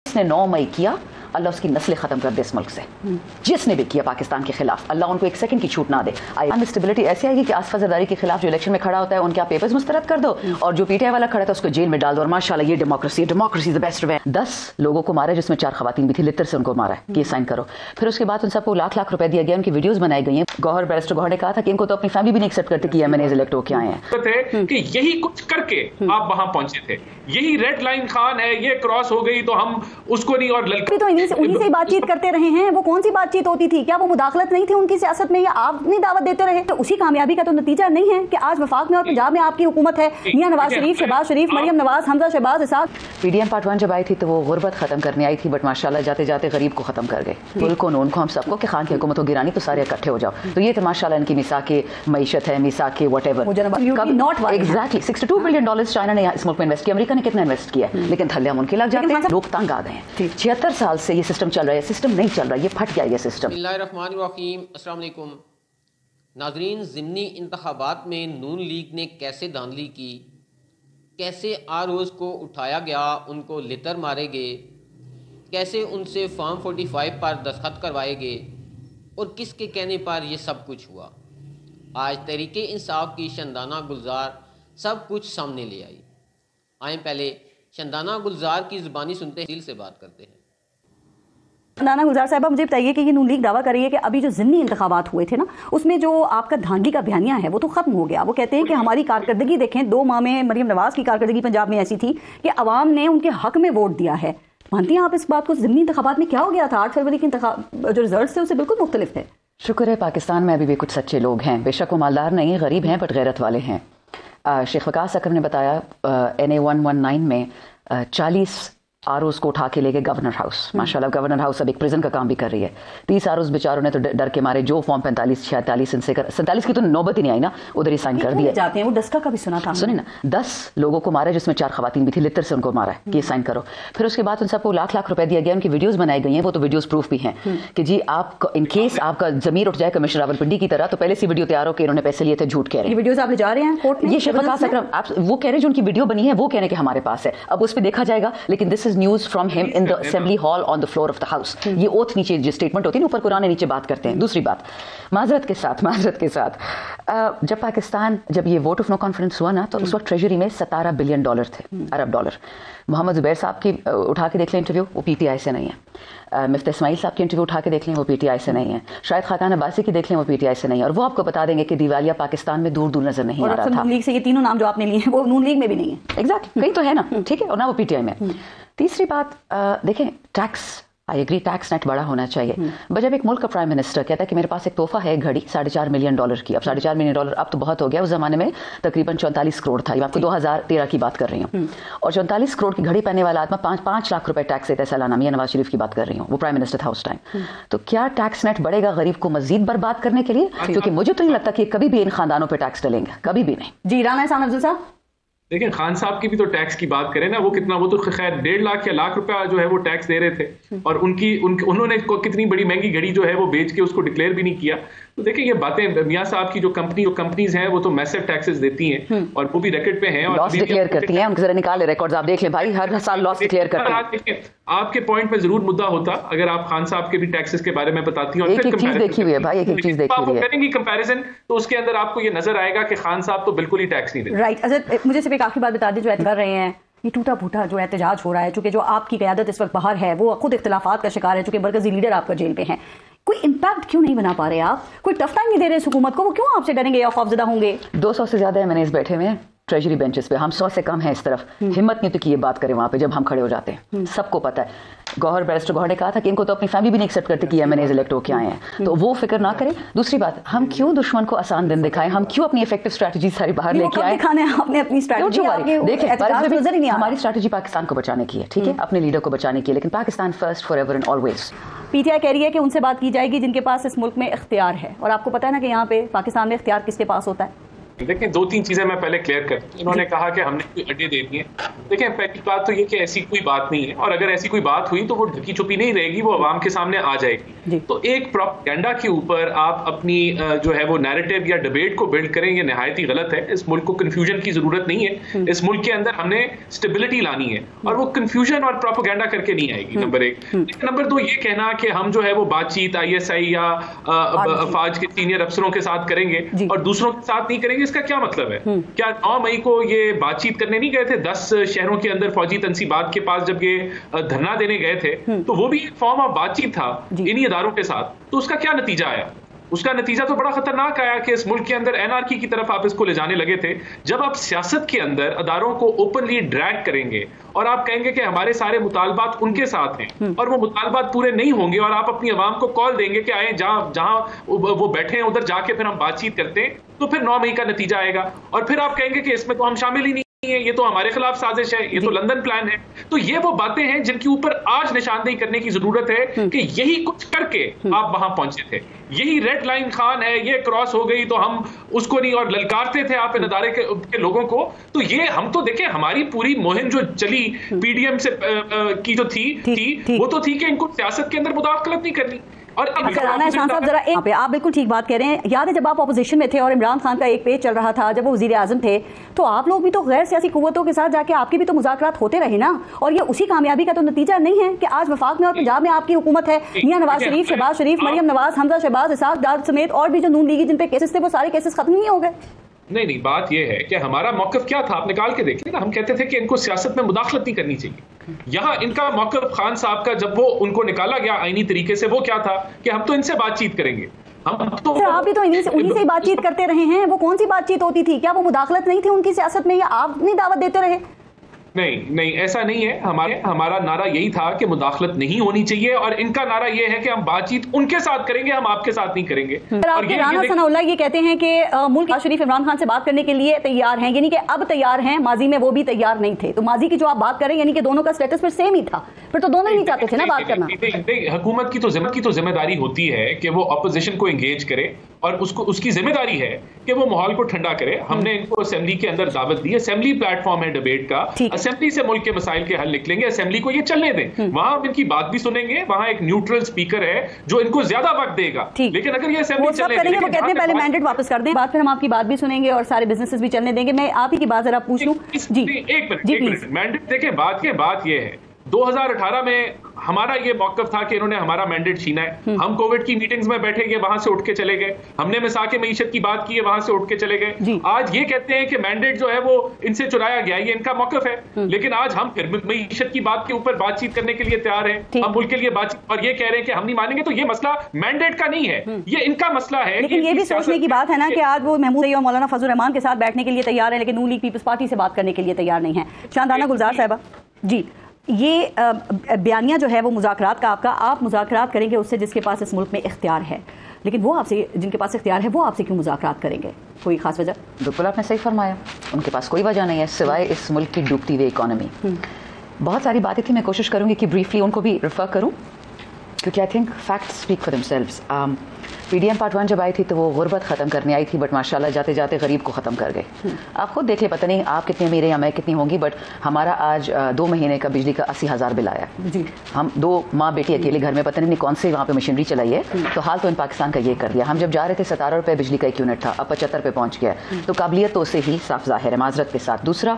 जिसने 9 मई किया अल्लाह उसकी नस्लें खत्म कर दे इस मुल्क से, जिसने भी किया पाकिस्तान के खिलाफ अल्लाह उनको एक सेकंड की छूट ना दे। अनस्टेबिलिटी ऐसी आएगी कि आसफा ज़रदारी के खिलाफ जो इलेक्शन में खड़ा होता है उनके आप पेपर्स मुस्तरद कर दो और जो पीटीआई वाला खड़ा था उसको जेल में डाल दो और माशाल्लाह ये democracy is the best way. 10 लोगों को मारा जिसमें 4 खवातीन भी थी, लिटर से उनको मारा है कि साइन करो। फिर उसके बाद उन सबको लाख लाख रुपए दिया गया, उनकी वीडियोस बनाई गई हैं। गौहर बैरिस्टर गौहर ने कहा था कि इनको तो अपनी फैमिली भी नहीं एक्सेप्ट करती कि एमएनएज इलेक्ट होके आए हैं कि यही कुछ करके आप वहां पहुंचे थे, यही रेड लाइन खान है, ये क्रॉस हो गई तो हम उसको नहीं और ललकार तो उन्हीं से बातचीत करते रहे हैं। वो कौन सी बातचीत होती थी? क्या वो मुदाखलत नहीं थी उनकी सियासत में, या आप नहीं दावत देते रहे? तो उसी कामयाबी का तो नतीजा नहीं है कि आज वफाक में और पंजाब में आपकी हुकूमत है। मियां नवाज शरीफ, शहबाज शरीफ, मरियम नवाज, हमजा शहबाज इसाक। पीडीएम पार्ट 1 जब आई थी तो वो गुर्बत खत्म करने आई थी, बट माशाल्लाह जाते जाते गरीब को खत्म कर गए, मुल्क को, उनको, हम सबको कि खान की हुकूमत हो गिरानी तो सारे इकट्ठे हो जाओ। तो ये तो माशाल्लाह इनकी मिसाक के मईशत है, मिसाक के व्हाटएवर। एग्जैक्टली $62 बिलियन चाइना ने इस मुल्क में इन्वेस्ट किया, अमेरिका ने कितना इन्वेस्ट किया, लेकिन थल्ले हम उनके लग जाते हैं। लोग तंग आ गए हैं। 76 साल से ये सिस्टम चल रहा है, सिस्टम नहीं चल रहा, ये फट गया ये सिस्टम। बिस्मिल्लाहिर्रहमानिर्रहीम, अस्सलाम वालेकुम नाज़रीन। ज़िमनी इंतखाबात में नून लीग ने कैसे धांधली की, कैसे आरओज़ को उठाया गया, उनको लितर मारे गए, कैसे उनसे फॉर्म 45 पर दस्तखत करवाए गए और किसके कहने पर यह सब कुछ हुआ। आज तहरीके इंसाफ की शंदाना गुलजार सब कुछ सामने ले आई। आए पहले शंदाना गुलजार की ज़ुबानी सुनते दिल से बात करते हैं। नाना गुलजार साहिबा, मुझे बताइए कि ये नून लीग दावा कर रही है कि अभी जो ज़िमनी इंतखाबात हुए थे ना, उसमें जो आपका धांधली का बयानिया है वो तो खत्म हो गया। वो कहते हैं कि हमारी कारकर्दगी देखें, 2 माह में मरियम नवाज की कारकर्दगी पंजाब में ऐसी थी कि अवाम ने उनके हक में वोट दिया है। मानती हैं आप इस बात को? ज़िमनी इंतखाबात में क्या हो गया था? 8 फरवरी के जो रिजल्ट थे उससे बिल्कुल मुख्तलिफ थे। शुक्र है पाकिस्तान में अभी भी कुछ सच्चे लोग हैं, बेशक वो मालदार नहीं, गरीब हैं, बट गैरत वाले हैं। शेख वकास अकरम ने बताया NA 119 में 40 आरओज़ को उठा के ले गए गवर्नर हाउस। माशाल्लाह गवर्नर हाउस अब एक प्रिजन का काम भी कर रही है। 30 आरओज़ बेचारों ने तो डर के मारे जो फॉर्म 45 46 इनसे 47 की तो नौबत ही नहीं आई ना, उधर ही साइन कर दिया जाते हैं। वो डस्का का भी सुना था, सुनिए ना, 10 लोगों को मारा जिसमें 4 खवातीन भी थी, लिटर से उनको मारा है कि साइन करो। फिर उसके बाद उन सबको लाख लाख रुपए दिया गया, उनकी वीडियोस बनाई गई हैं, वो तो वीडियोस प्रूफ भी हैं कि जी आप इन केस आपका जमीर उठ जाए कमिश्नर रावलपिंडी की तरह, तो पहले से वीडियो तैयार हो कि इन्होंने पैसे लिए थे, झूठ कह रहे हैं। ये वीडियोस आप ले जा रहे हैं कोर्ट में? ये शेख वकास अकरम आप वो कह रहे हैं, जो उनकी वीडियो बनी है वो कह रहे हैं कि हमारे पास है, अब उस पर देखा जाएगा। लेकिन this is news from him in the assembly hall on the floor of the house. ये ओथ नीचे जो स्टेटमेंट होती है ना, ऊपर कुरान नीचे बात करते हैं। दूसरी बात, माजरत के साथ जब पाकिस्तान जब ये वोट ऑफ नो कॉन्फिडेंस हुआ ना, तो उस वक्त ट्रेजरी में $17 बिलियन थे, अरब डॉलर। मोहम्मद जुबैर साहब की उठा के देख लें इंटरव्यू, वो पीटीआई से नहीं है। मिफ्ता इस्माइल साहब की इंटरव्यू उठा के देख लें, वो पीटीआई से नहीं है। शायद खाकान अब्बासी की देख लें, वो पीटीआई से नहीं है। और वो आपको बता देंगे कि दिवालिया पाकिस्तान में दूर दूर नजर नहीं आ रहा था। नून लीग से ये तीनों नाम जो आपने लिए हैं वो नून लीग में भी नहीं है। एग्जैक्ट कहीं तो है ना, ठीक है, और ना वो पीटीआई में। तीसरी बात देखें, tax, I agree tax net बड़ा होना चाहिए। बट जब एक मुल्क का प्राइम मिनिस्टर कहता है कि मेरे पास एक तोहफा है, घड़ी $4.5 मिलियन की, अब $4.5 मिलियन अब तो बहुत हो गया, उस जमाने में तकरीबन 44 करोड़ था। ये आपको 2013 की बात कर रही हूँ। और 44 करोड़ की घड़ी पहनने वाला आदमी 5 लाख रुपए टैक्स देता है सालाना। मियां नवाज शरीफ की बात कर रही हूँ, वो प्राइम मिनिस्टर था उस टाइम। तो क्या टैक्स नेट बढ़ेगा गरीब को मजीद बर्बाद करने के लिए? क्योंकि मुझे तो नहीं लगता कि कभी भी इन खानदानों पर टैक्स डलेंगे, कभी भी नहीं। जी राना एहसान अफजल साहब, लेकिन खान साहब की भी तो टैक्स की बात करें ना, वो कितना, वो तो खैर 1.5 लाख या लाख रुपया जो है वो टैक्स दे रहे थे, और उन्होंने कितनी बड़ी महंगी घड़ी जो है वो बेच के उसको डिक्लेयर भी नहीं किया। तो देखिए ये बातें, मियां साहब की जो कंपनीज हैं वो तो मैसिव टैक्सेस देती हैं और वो भी रैकेट पे हैं और लॉस डिक्लेयर करती हैं। उनके जरा निकाले रिकॉर्ड्स आप देख लें भाई, हर साल लॉस डिक्लेयर करते हैं। आपके पॉइंट पे जरूर मुद्दा होता अगर आप खान साहब के भी टैक्सेस के बारे में बताती हैं और एक चीज देखी हुई है भाई, एक चीज देखी हुई है, करेंगी कंपैरिजन, तो उसके अंदर आपको ये नजर आएगा कि खान साहब तो बिल्कुल ही टैक्स नहीं देते। राइट। अच्छा मुझे सिर्फ एक आखिरी बात बता दी, जो कर रहे हैं ये टूटा फूटा जो एहतजाज हो रहा है, चूंकि जो आपकी क़यादत इस वक्त बाहर है वो खुद इख्तिलाफात का शिकार है, चूंकि मरकजी लीडर आपका जेल पे हैं, कोई इम्पैक्ट क्यों नहीं बना पा रहे आप? कोई टफ टाइम नहीं दे रहे इस हुकूमत को? वो क्यों आपसे डरेंगे या खौफजदा होंगे? 200 से ज्यादा एमएनएस बैठे हुए हैं ट्रेजरी बेंचेस पे, हम 100 से कम हैं इस तरफ। हिम्मत नहीं तो कि ये बात करें वहां पे जब हम खड़े हो जाते हैं। सबको पता है, गौहर बैरिस्टर गौहर ने कहा था कि इनको तो अपनी फैमिली भी नहीं एक्सेप्ट करती कि एमएनएस इलेक्ट होके आए हैं, तो वो फिक्र ना करें। दूसरी बात, हम क्यों दुश्मन को आसान दिन दिखाएं, हम क्यों अपनी इफेक्टिव स्ट्रेटजी सारी बाहर लेके आए? अपनी स्ट्रेटजी देखिए, हमारी स्ट्रेटजी पाकिस्तान को बचाने की है, ठीक है, अपने लीडर को बचाने की है, लेकिन Pakistan first, forever and always. PTI कह रही है कि उनसे बात की जाएगी जिनके पास इस मुल्क में इख्तियार है, और आपको पता है ना कि यहाँ पे पाकिस्तान में इख्तियार किसके पास होता है? देखें 2-3 चीजें मैं पहले क्लियर कर दूं। इन्होंने कहा कि हमने कोई अड्डे दे दिए। देखें पहली बात तो ये कि ऐसी कोई बात नहीं है, और अगर ऐसी कोई बात हुई तो वो ढकी छुपी नहीं रहेगी, वो आवाम के सामने आ जाएगी। तो एक प्रोपेगेंडा के ऊपर आप अपनी जो है वो नैरेटिव या डिबेट को बिल्ड करें, ये निहायत ही गलत है। इस मुल्क को कंफ्यूजन की जरूरत नहीं है। इस मुल्क के अंदर हमने स्टेबिलिटी लानी है, और वो कंफ्यूजन और प्रोपेगेंडा करके नहीं आएगी, नंबर 1। नंबर 2, ये कहना कि हम जो है वो बातचीत ISI या अफवाज के सीनियर अफसरों के साथ करेंगे और दूसरों के साथ नहीं करेंगे, इसका क्या मतलब है? क्या 9 मई को ये बातचीत करने नहीं गए थे 10 शहरों के अंदर फौजी तनसीबात के पास जब ये धरना देने गए थे, तो वो भी एक फॉर्म ऑफ बातचीत था इन्हीं इदारों के साथ। तो उसका क्या नतीजा आया? उसका नतीजा तो बड़ा खतरनाक आया कि इस मुल्क के अंदर एनआरकी की तरफ आप इसको ले जाने लगे थे। जब आप सियासत के अंदर अदारों को ओपनली ड्रैग करेंगे और आप कहेंगे कि हमारे सारे मुतालबात उनके साथ हैं, और वो मुतालबात पूरे नहीं होंगे, और आप अपनी आवाम को कॉल देंगे कि आए जहां वो बैठे हैं उधर जाके फिर हम बातचीत करते हैं, तो फिर 9 मई का नतीजा आएगा। और फिर आप कहेंगे कि इसमें तो हम शामिल ही नहीं है, ये तो हमारे खिलाफ साजिश है, ये तो लंदन प्लान है। तो ये वो बातें हैं जिनके ऊपर आज निशानदेही करने की जरूरत है कि यही कुछ करके आप वहां पहुंचे थे, यही रेड लाइन खान है, ये क्रॉस हो गई तो हम उसको नहीं, और ललकारते थे आप इन अदारे के लोगों को। तो ये हम तो देखें, हमारी पूरी मुहिम जो चली PDM से की जो थी वो तो थी कि इनको सियासत के अंदर मुदाखलत नहीं करनी। और राना एहसान साहब जरा एक पे, आप बिल्कुल ठीक बात कह रहे हैं। याद है जब आप अपोजिशन में थे और इमरान खान का एक पेज चल रहा था, जब वो वजीर आजम थे, तो आप लोग भी तो गैर सियासी कुव्वतों के साथ जाके आपके भी तो मुज़ाकरात होते रहे ना, और ये उसी कामयाबी का तो नतीजा नहीं है कि आज वफाक में और पंजाब में आपकी हुकूमत है। मियां नवाज शरीफ, शहबाज शरीफ, मरियम नवाज, हमजा शहबाज, इसाक डार समेत और भी जो नून लीगी जिन पे केसेस थे, वो सारे केसेस खत्म नहीं हो गए। नहीं, बात यह है कि हमारा मौकफ क्या था, आप निकाल के देखिए ना। हम कहते थे कि इनको सियासत में मुदाखलत नहीं करनी चाहिए। यहाँ इनका मौकफ खान साहब का, जब वो उनको निकाला गया आईनी तरीके से, वो क्या था कि हम तो इनसे बातचीत करेंगे। हम तो आप भी तो उन्हीं से ही बातचीत करते रहे हैं। वो कौन सी बातचीत होती थी? क्या वो मुदाखलत नहीं थी उनकी सियासत में, या आप नहीं दावत देते रहे? नहीं, ऐसा नहीं है। हमारा नारा यही था कि मुदाखलत नहीं होनी चाहिए, और इनका नारा यह है कि हम बातचीत उनके साथ करेंगे, हम आपके साथ नहीं करेंगे। और राना सनाउल्लाह ये कहते हैं कि मुल्क शरीफ इमरान खान से बात करने के लिए तैयार हैं, यानी कि अब तैयार हैं, माजी में वो भी तैयार नहीं थे। तो माजी की जो आप बात करें, यानी कि दोनों का स्टेटस फिर सेम ही था, फिर तो दोनों ही नहीं चाहते थे ना बात करना। हुकूमत की तो जिम्मेदारी होती है कि वो अपोजिशन को एंगेज करे, और उसकी जिम्मेदारी है कि वो माहौल को ठंडा करे। हमने इनको असेंबली के अंदर दावत दी, असेंबली प्लेटफॉर्म है डिबेट का, असेंबली से मुल्क के मसाइल के हल निकलेंगे, असेंबली को ये चलने दें, वहां हम इनकी बात भी सुनेंगे, वहां एक न्यूट्रल स्पीकर है जो इनको ज्यादा वक्त देगा। लेकिन अगर ये असेंबली चलने करेंगे, वो कहते हैं पहले मैंडेट वापस कर दें, बाद फिर हम आपकी बात भी सुनेंगे और सारे बिजनेसेस भी चलने देंगे। मैं आप ही की बात जरा पूछ लूं जी, एक मिनट। मैंडेट देखें, बात ये है 2018 में हमारा ये मौकफ था कि इन्होंने हमारा मैंडेट छीना है। हम कोविड की मीटिंग्स में बैठे गए, वहां से उठ के चले गए। हमने मिसाके मईशत की बात की है, वहां से उठ के चले गए। आज ये कहते हैं कि मैंडेट जो है वो इनसे चुराया गया, ये इनका मौकफ है। लेकिन आज हम फिर मईशत की बात के ऊपर बातचीत करने के लिए तैयार हैं, हम मुल्क के लिए बातचीत, और ये कह रहे हैं कि हम नहीं मानेंगे। तो ये मसला मैंडेट का नहीं है, ये इनका मसला है। लेकिन ये भी सोचने की बात है ना कि आज वो महमूद और मौलाना फजल रहमान के साथ बैठने के लिए तैयार है, लेकिन नून लीग पीपल्स पार्टी से बात करने के लिए तैयार नहीं है। शांदाना गुलजार साहिबा जी, ये बयानिया जो है वो मुज़ाकरात का आपका, आप मुज़ाकरात करेंगे उससे जिसके पास इस मुल्क में इख्तियार है, लेकिन वो आपसे, जिनके पास इख्तियार है वो आपसे क्यों मुज़ाकरात करेंगे? कोई खास वजह? बिल्कुल आपने सही फरमाया, उनके पास कोई वजह नहीं है सिवाय इस मुल्क की डूबती हुई इकॉनमी। बहुत सारी बातें थी, मैं कोशिश करूँगी कि ब्रीफली उनको भी रेफर करूँ, क्योंकि I think facts speak for themselves. PDM part 1 जब आई थी तो वो गुर्बत ख़त्म करने आई थी, बट माशाल्लाह जाते जाते गरीब को ख़त्म कर गए। आप खुद देख ले, पता नहीं आप कितने अमीर हैं या मैं कितनी होंगी, बट हमारा आज 2 महीने का बिजली का 80,000 बिल आया जी। हम 2 माँ बेटी अकेले घर में, पता नहीं कौन से वहाँ पे मशीनरी चलाई है। तो हाल तो इन पाकिस्तान का ये कर दिया। हम जब जा रहे थे 17 रुपये बिजली का 1 यूनिट था, अब 75 पे पहुँच गया। तो काबिलियत तो उससे ही साफ ज़ाहिर है, माजरत के साथ। दूसरा,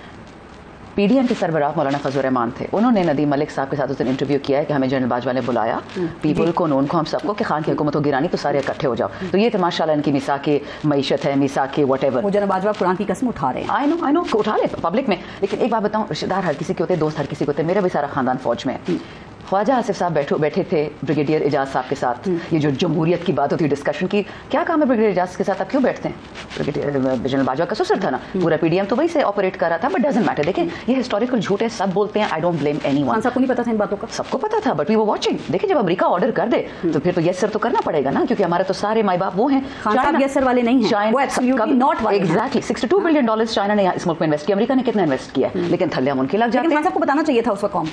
PDM के सरबराह मौलाना फजल रहमान थे, उन्होंने नदीम मलिक साहब के साथ उस दिन इंटरव्यू किया है कि हमें जनरल बाजवा ने बुलाया, पीपल को, नून को, हम सबको कि खान की हुकूमत हो गिरानी तो सारे इकट्ठे हो जाओ। तो ये तो माशाल्लाह इनकी मिसा के मईशत है, मिसा के वट एवर। वो जनरल बाजवा कुरान की कसम उठा रहे हैं। आई नो उठा ले पब्लिक में। लेकिन एक बात बताऊँ, रिश्तेदार हर किसी के होते, दोस्त हर किसी के होते। मेरा भी सारा खानदान फौज में है। ख्वाजा आसिफ साहब बैठे थे ब्रिगेडियर एजाज साहब के साथ, ये जो जमहूरियत की बात होती है, डिस्कशन की, क्या काम है ब्रिगेडियर एजाज के साथ, आप क्यों बैठते हैं? ब्रिगेडियर जनरल बाजवा का ससुर था ना, पूरा PDM तो वही से ऑपरेट कर रहा था, बट डजंट मैटर। देखिए ये हिस्टोरिकल झूठ है, सब बोलते हैं, आई डोंट ब्लेम एनीवन। सबको नहीं पता था इन बातों का? सबको पता था, बट वी वर वाचिंग। देखिए जब अमेरिका ऑर्डर कर दे तो फिर तो यस सर तो करना पड़ेगा ना, क्योंकि हमारे तो सारे माई बाप वो हैं। यस सर वाले नहीं हैं, वो एब्सोल्युटली नॉट वाले। एग्जैक्टली $62 बिलियन चाइना ने इस मुल्क में इन्वेस्ट किया, अमेरिका ने कितना इन्वेस्ट किया, लेकिन थल्ले हम उनके लग जाते हैं। सबको बताना चाहिए था उस वक्त कौम को।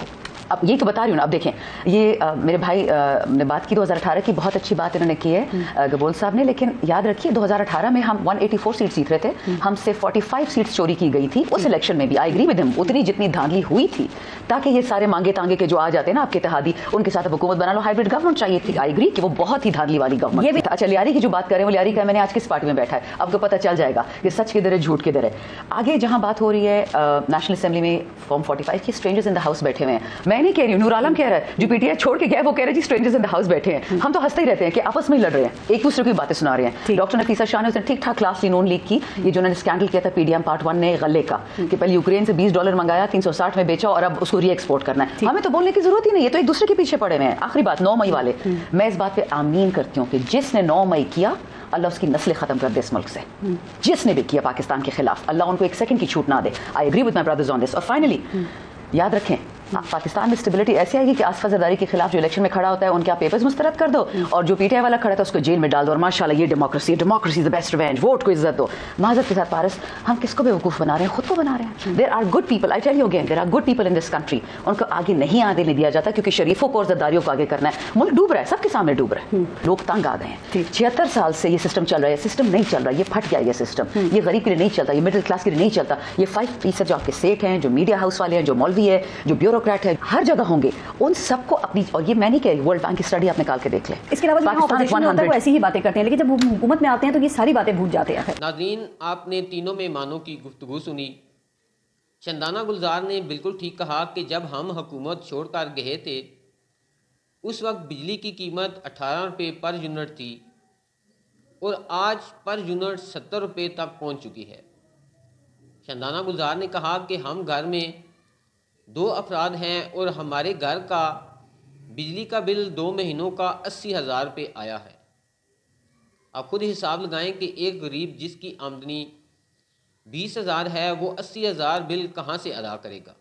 اب یہی تو بتا رہی ہوں نا. اب دیکھیں یہ میرے بھائی نے بات کی 2018 کی, بہت اچھی بات انہوں نے کی ہے گبول صاحب نے, لیکن یاد رکھیے 2018 میں ہم 184 سیٹ جیت رہے تھے, ہم سے 45 سیٹس چوری کی گئی تھی اس الیکشن میں بھی. آئی ایگری ود ہم, اتنی جتنی دھاندلی ہوئی تھی تاکہ یہ سارے مانگے تانگے کے جو آ جاتے ہیں نا آپ کے اتحادی, ان کے ساتھ حکومت بنا لو, ہائبرڈ گورنمنٹ چاہیے تھی. آئی ایگری کہ وہ بہت ہی دھاندلی والی گورنمنٹ. یہ بھی اچھا لیاری کی جو بات کر رہے ہیں, وہ لیاری کا میں نے آج کس پارٹی میں بیٹھا ہے اب تو پتہ چل جائے گا کہ سچ کدھر ہے جھوٹ کدھر ہے. آگے جہاں بات ہو رہی ہے نیشنل اسمبلی میں فارم 45 کی, اسٹرینجرز ان دا ہاؤس بیٹھے ہوئے ہیں. میں نہیں کہہ رہی ہوں, نور عالم کہہ رہا ہے جو پی ٹی آئی چھوڑ کے گیا وہ کہہ رہے ہیں جی اسٹرینجرز ان دا ہاؤس بیٹھے ہیں. ہم تو ہنستے ہی رہتے ہیں کہ آپس میں ہی لڑ رہے ہیں, ایک دوسرے کی باتیں سنا رہے ہیں. ڈاکٹر نفیسہ شاہ نے اس نے ٹھیک ٹھاک کلاس نون لیگ کی, یہ جو انہوں نے اسکینڈل کیا تھا پی ڈی ایم پارٹ 1 نے غلے کا, کہ پہلے یوکرین سے $20 منگایا, 360 میں بیچا اور اب اس کو ری ایکسپورٹ کرنا ہے. ہمیں تو بولنے کی ضرورت ہی نہیں ہے, تو ایک دوسرے کے پیچھے پڑے ہوئے ہیں. آخری بات 9 مئی والے, میں اس بات پہ آمین کرتی ہوں کہ جس نے 9 مئی کیا اللہ اس کی نسلیں ختم کر دے اس ملک سے. جس نے بھی کیا پاکستان کے خلاف, اللہ ان کو ایک سیکنڈ کی چھوٹ نہ دے. I agree with my brothers on this. اور فائنلی یاد رکھیں پاکستان میں اسٹیبلٹی ایسی آئے گی کہ آصفہ زرداری کے خلاف جو الیکشن میں کھڑا ہوتا ہے ان کے آپ پیپرز مسترد کر دو, اور جو پی ٹی آئی والا کھڑا تھا اس کو جیل میں ڈال دو, اور ماشاءاللہ یہ democracy is the best revenge, vote کو عزت دو. معذرت کے ساتھ پارس, ہم کس کو بیوقوف بنا رہے ہیں؟ خود کو بنا رہے ہیں. There are good people, I tell you again, there are good people in this country. ان کو آگے نہیں آنے دیا جاتا کیونکہ شریفوں کو اور زرداریوں کو آگے کرنا ہے. ملک ڈوب رہا ہے, سب کے سامنے ڈوب رہا ہے. لوگ تنگ آ گئے ہیں. 76 سال سے یہ سسٹم چل رہا ہے, سسٹم نہیں چل رہا, یہ پھٹ گیا. یہ سسٹم یہ غریب کے لیے نہیں چلتا, یہ مڈل کلاس کے لیے نہیں چلتا. یہ 5% جو آپ کے سیٹ ہیں, جو میڈیا ہاؤس والے ہیں, جو مولوی ہے, جو بیوروکریٹ ہے, ہر جگہ ہوں گے, ان سب کو اپنی, اور یہ میں نہیں کہہ رہی, ورلڈ بینک کی اسٹڈی آپ نکال کے دیکھ لیں. اس کے علاوہ وہ ایسی ہی باتیں کرتے ہیں, لیکن جب وہ حکومت میں آتے ہیں تو یہ ساری باتیں بھول جاتے ہیں. ناظرین, آپ نے تینوں مہمانوں کی گفتگو سنی. چندانہ گلزار نے بالکل ٹھیک کہا کہ جب ہم حکومت چھوڑ کر گئے تھے اس وقت بجلی کی قیمت 18 روپے پر یونٹ تھی اور آج پر یونٹ 70 روپے تک پہنچ چکی ہے. چندانہ گلزار نے کہا کہ ہم گھر میں 2 افراد ہیں اور ہمارے گھر کا بجلی کا بل 2 مہینوں کا 80,000 روپے آیا ہے. آپ خود حساب لگائیں کہ ایک غریب جس کی آمدنی 20,000 ہے وہ 80,000 بل کہاں سے ادا کرے گا.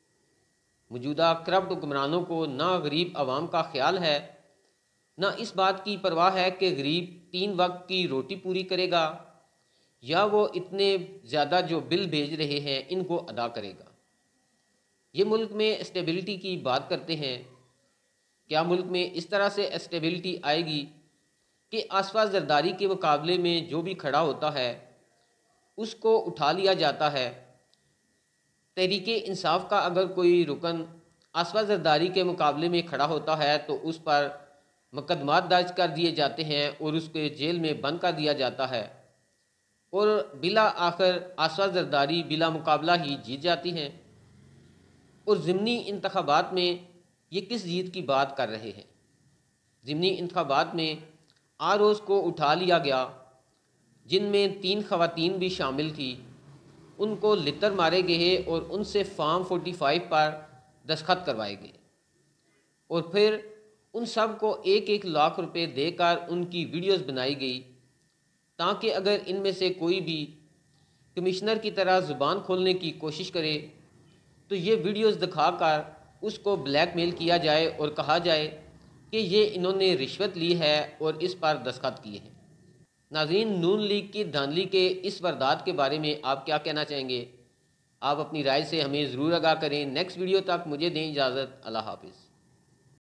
موجودہ کرپٹ حکمرانوں کو نہ غریب عوام کا خیال ہے, نہ اس بات کی پرواہ ہے کہ غریب 3 وقت کی روٹی پوری کرے گا یا وہ اتنے زیادہ جو بل بھیج رہے ہیں ان کو ادا کرے گا. یہ ملک میں اسٹیبلٹی کی بات کرتے ہیں, کیا ملک میں اس طرح سے اسٹیبلٹی آئے گی کہ آصفہ زرداری کے مقابلے میں جو بھی کھڑا ہوتا ہے اس کو اٹھا لیا جاتا ہے. تحریک انصاف کا اگر کوئی رکن آصفہ زرداری کے مقابلے میں کھڑا ہوتا ہے تو اس پر مقدمات درج کر دیے جاتے ہیں اور اس کو جیل میں بند کر دیا جاتا ہے, اور بلا آخر آصفہ زرداری بلا مقابلہ ہی جیت جاتی ہیں. اور ضمنی انتخابات میں یہ کس جیت کی بات کر رہے ہیں؟ ضمنی انتخابات میں آروز کو اٹھا لیا گیا, جن میں 3 خواتین بھی شامل تھیں, ان کو لتر مارے گئے اور ان سے فارم 45 پر دستخط کروائے گئے, اور پھر ان سب کو 1-1 لاکھ روپے دے کر ان کی ویڈیوز بنائی گئی تاکہ اگر ان میں سے کوئی بھی کمشنر کی طرح زبان کھولنے کی کوشش کرے تو یہ ویڈیوز دکھا کر اس کو بلیک میل کیا جائے اور کہا جائے کہ یہ انہوں نے رشوت لی ہے اور اس پر دستخط کیے ہیں. ناظرین, نون لیگ کی دھاندلی کے اس واردات کے بارے میں آپ کیا کہنا چاہیں گے؟ آپ اپنی رائے سے ہمیں ضرور آگاہ کریں. نیکسٹ ویڈیو تک مجھے دیں اجازت. اللہ حافظ.